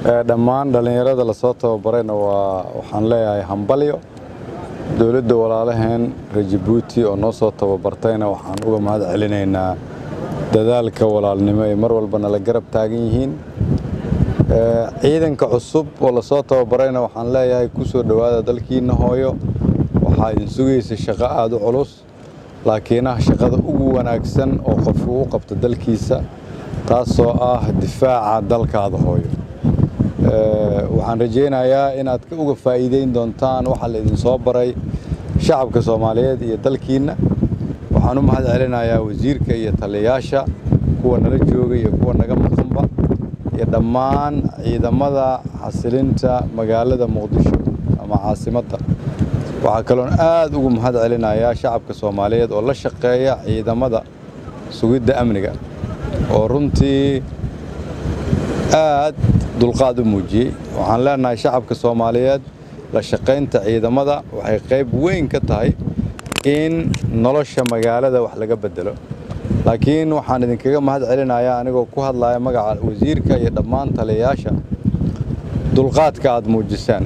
dhammaan dhalinyarada la soo tababarayna waxaan leeyahay hambalyo dawladda walaalaheen reer Djibouti oo noo soo tababartayna waxaan uga mahad celinaynaa dadaalka walaalnimo ee mar walba la garab taagan yihiin ciidanka cusub oo la soo tababarayna waxaan leeyahay ku soo dhawaada dalkiina hooyo waxa idin sugaysa shaqo aad u culus laakiin shaqada ugu wanaagsan oo qofku u qabto dalkiisa taasoo ah difaaca dalkaada hooyo waxaan rajaynayaa inaad uga faa'iideyn doontaan waxa la idin soo baray shacabka Soomaaliyeed iyo dalkiina waxaan u mahad celinayaa wasiirka iyo taliyayaasha kuwa nala jooga iyo kuwa naga maqanba iyo dhammaan ciidamada xasilinta magaalada Muqdisho ama caasimadda waxa kale oo aad ugu mahad celinayaa shacabka Soomaaliyeed oo la shaqeeya ciidamada sugidda amniga oo runtii aad dulqaad u muujiyay waxaan leenahay shacabka Soomaaliyeed la shaqeynta ciidamada waxay qayb weyn ka tahay in nolosha magaalada wax laga bedelo laakiin waxaan idinkaga mahad celinayaa anigoo ku hadlaya magaca wasiirka iyo dhammaan taliyayaasha dulqaadka aad muujisaan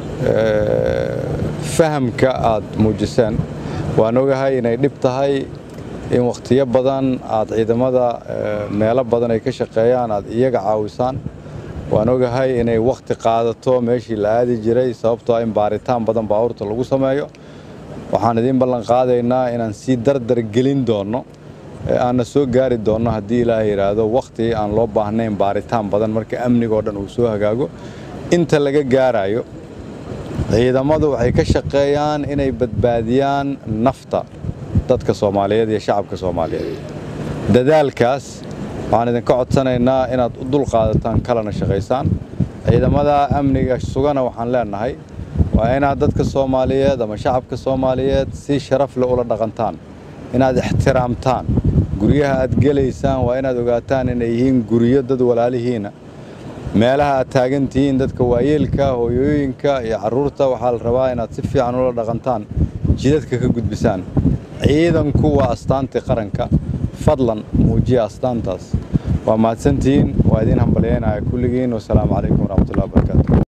fahamka aad muujisaan waan ogahay inay dhib tahay in waqtiyo badan aad ciidamada meelo badan ay ka shaqeeyaan aad iyaga caawisaan waan ogahay inay waqti qaadato meeshii la aadi jiray sababtoo in baaritaan badan baabuurta lagu sameeyo waxaan idin ballan qaadaynaa inaan si dardar gelin doono aan soo gaari doono haddii Ilaahay yiraahdo waqti aan loo baahnayn baaritaan badan marka amniga oo dhan uu soo hagaago inta laga gaarayo ciidamadu waxay ka shaqeeyaan inay badbaadiyaan nafta dadka Soomaaliyeed iyo shacabka Soomaaliyeed dadaalkaas waxaan idin ka codsanaynaa inaad u dulqaadataan kalena shaqeysaan ciidamada amniga sugana waxaan leenahay waa inaad dadka Soomaaliyeed ama shacabka Soomaaliyeed si sharaf leh ula dhaqantaan inaad ixtiraamtaan guriyaha aad galeysaan waa inaad ogaataan inay yihiin guriyo dad walaalihiina meelaha aad taagantihiin dadka waayeelka hooyooyinka iyo carruurta waxaa la rabaa inaad si fiican ula dhaqantaan jidadka ka gudbisaan ciidanku waa astaanta qaranka fadlan muujiya astaantaas waa mahadsantihiin waa idin hambalyeynaya kulligiin wassalaamu calaykum waraxmatullaahi wabarakaatuh